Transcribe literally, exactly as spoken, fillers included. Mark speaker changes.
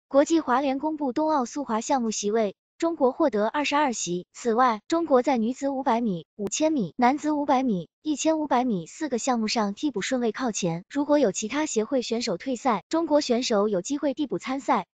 Speaker 1: 国际滑联公布冬奥速滑项目席位。中国获得二十二席。此外，中国在女子五百米、五千米、男子五百米、一千五百米四个项目上替补顺位靠前。如果有其他协会选手退赛，中国选手有机会递补参赛。